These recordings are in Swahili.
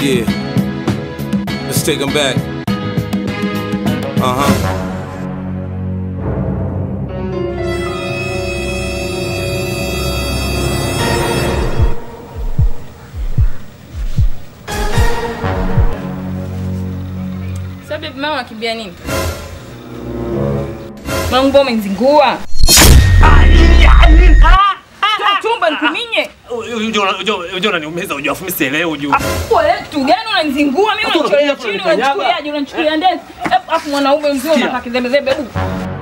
Yeah. Let's take them back. Sabi mama unakimbia nini? Mwanangu mbona umenizingua? Tumba nikuminye. Unajua unaniumiza unajua afu mimi sielewi unajua. Kwa leo kitu gani unanizingua mimi unanichorea chini unachukuliaje unanichukulia ndani? Afu mwanaume mzee unataka kizembezembe hebu.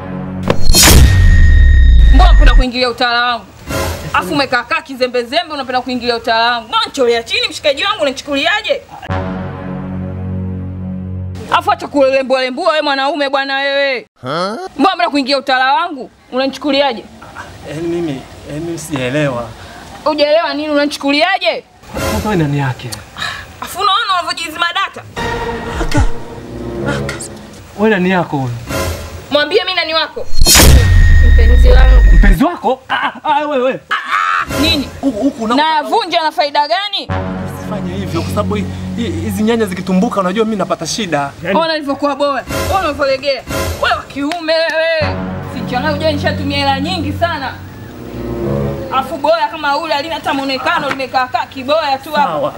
Mbona unapenda kuingilia utawala wangu? Afu umekaa kaa kizembezembe unapenda kuingilia utawala wangu. Mbona unanichorea chini mshikaji wangu unanichukuliaje? Afu acha kulembua lembua wewe mwanaume bwana wewe. Mbona unapenda kuingia utawala wangu? Unanichukuliaje? Mimi sijaelewa. Hujaelewa nini unanichukuliaje? Sasa wewe nani yake? Afu unaona unavojizima data? Wewe nani yako wewe? Mwambie mimi nani wako? Mpenzi wangu. Mpenzi wako? Wewe. Nini? Huku na vunja na faida gani? Usifanye hivyo kwa sababu hizi nyanya zikitumbuka unajua mimi napata shida. Ona nilivyokuwa bora. Ona unavolegea. Wewe wa kiume wewe. Sichana unajua nishatumia hela nyingi sana. Afu boya kama ule alina hata muonekano limekaa kaa kiboya tu hapo.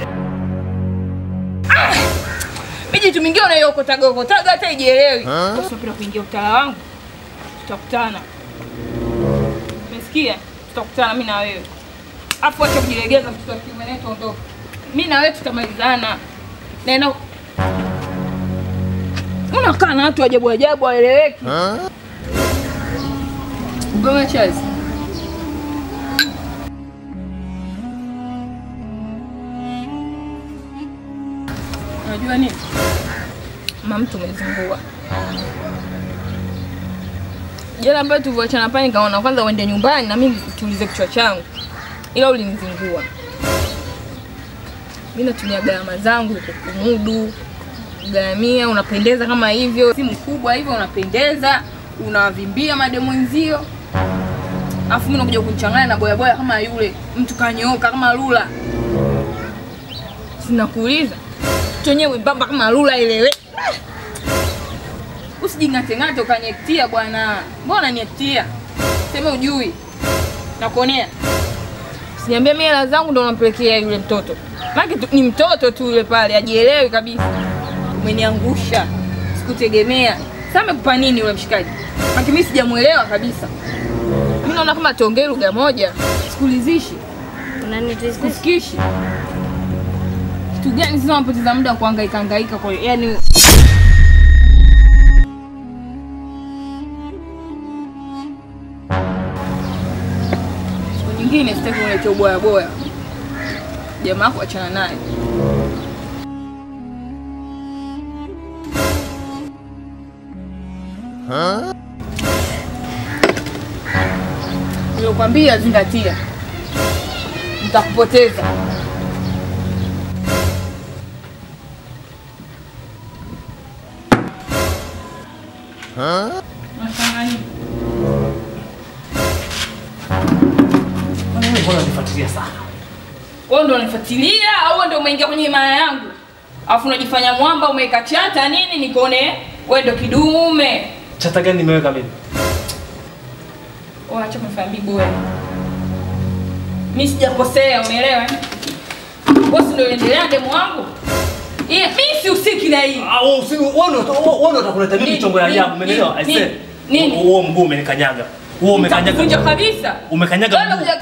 Miji tu mingine unayokotaga hata ijielewi. Usipenda kuingia utala wangu. Tutakutana. Umesikia? Tutakutana mimi na wewe. Afu acha kujilegeza mtoto wa kiume neto ondoka. Mimi na wewe tutamalizana. Neno unakaa na watu ajabu ajabu waeleweki. Goma chazi. Unajua nini? Mama mtu umezingua. Jana ambaye tulivyoachana pale nikaona kwanza uende nyumbani na mimi tulize kichwa changu. Ila ulinizingua. Mimi natumia gharama zangu kumudu. Gharamia unapendeza kama hivyo, simu kubwa hivyo unapendeza, unavimbia mademu wenzio. Afu mimi nakuja kunichanganya na boya boya kama yule, mtu kanyoka kama lula. Sinakuuliza. Tonyewe baba kama lula ile. Usijingate ngate ukanyektia bwana. Mbona niektia? Sema ujui. Nakuonea. Siniambia mimi hela zangu ndo unampelekea yule mtoto. Maana ni mtoto tu yule pale, ajielewi kabisa. Umeniangusha. Sikutegemea. Sasa amekupa nini yule mshikaji? Maana mimi sijamuelewa kabisa. Mimi naona kama tuongee lugha moja. Sikulizishi. Unanitesikishi. Kitu gani sasa unapoteza muda kuhangaika kwa yani siku nyingine sitaki ulete boya boya. Jamaa wako achana naye. Nilikwambia zingatia. Nitakupoteza. Unafanya Wewe mbona unifuatilia sana? wewe ndio unanifuatilia au wewe ndio umeingia kwenye himaya yangu? Alafu unajifanya mwamba umeweka chata nini nikuone wewe ndio kidume. Chata gani nimeweka mimi? Acha kunifahamu boya. Mimi sijakosea, umeelewa? Bosi ndio endelea demu wangu. Mimi si usiki na hii. Wewe utakuleta mimi chongo ya ajabu, umeelewa? I say. Nini? Wewe mguu umenikanyaga. Wewe umekanyaga. Kunja kabisa. Umekanyaga.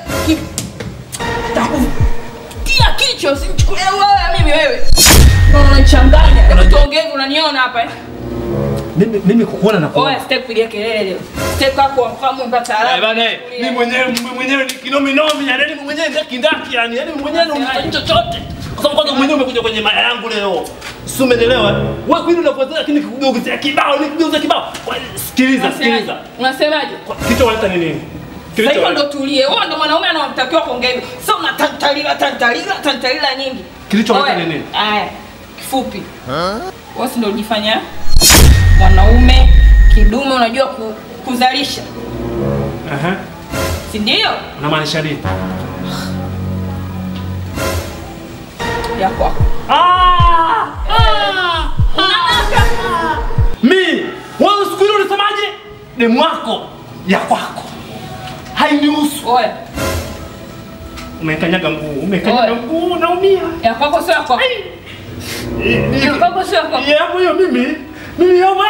Tia kichwa usimchukulie wewe mimi wewe. Unanichanganya. Hebu tuongee unaniona hapa eh? Mimi kukuona na kuona. Oya step pigia kelele. Step kako kama mpata alama. Bana, mimi mwenyewe ni kinomi yani mimi mwenyewe ndaki yani mimi mwenyewe unafanya chochote. Kwa sababu kwanza mwenyewe umekuja kwenye maya yangu leo. Si umeelewa? Wewe kwani unapotea lakini nikugeuza kibao. Sikiliza. Unasemaje? Kitu waleta nini? Sasa ndo tulie. Wewe ndo mwanaume anatakiwa kuongea hivyo. Sasa unatantalila nyingi. Kilichowaleta nini? Haya. Kifupi. Wewe ndo unajifanya mwanaume kidume unajua kuzalisha. Si ndio? Unamaanisha nini? Ya kwako. Wewe siku ile unasemaje? Demu wako ya kwako. Hainihusu. Oya. Umekanyaga mguu, naumia. Ya kwako sio ya kwako. Ya kwako sio ya kwako. Ya hapo hiyo mimi hapo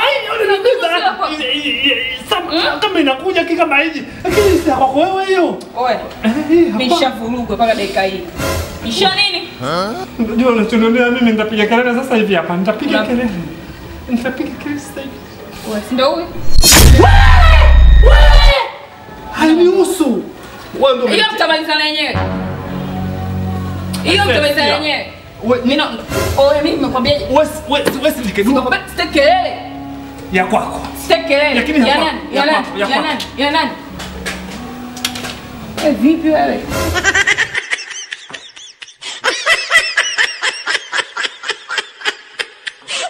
kama inakuja kama hivi. Lakini si kwako wewe hiyo. Oya. Nishavurugwa mpaka dakika hii. Isha nini? Unajua unachononea mimi nitapiga kelele sasa hivi hapa. Nitapiga kelele sasa hivi. Wewe si ndio huyu? Hainihusu. Wewe ndio. Hiyo mtamalizana yenyewe. Hiyo mtamalizana yenyewe. Mimi nimekwambiaje? Wewe sikikeduka. Sitekelele. Ya kwako. Sitekelele. Ya nani? Ya nani? Ya nani? Ya nani? Vipi wewe?